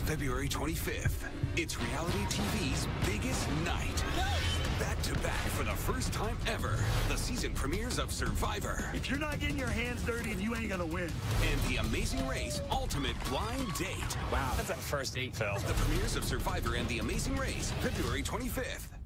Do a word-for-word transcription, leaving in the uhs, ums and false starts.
February twenty-fifth. It's reality T V's biggest night. Back-to-back for the first time ever. The season premieres of Survivor. If you're not getting your hands dirty, you ain't gonna win. And The Amazing Race Ultimate Blind Date. Wow, that's a first date, Phil. The premieres of Survivor and The Amazing Race, February twenty-fifth.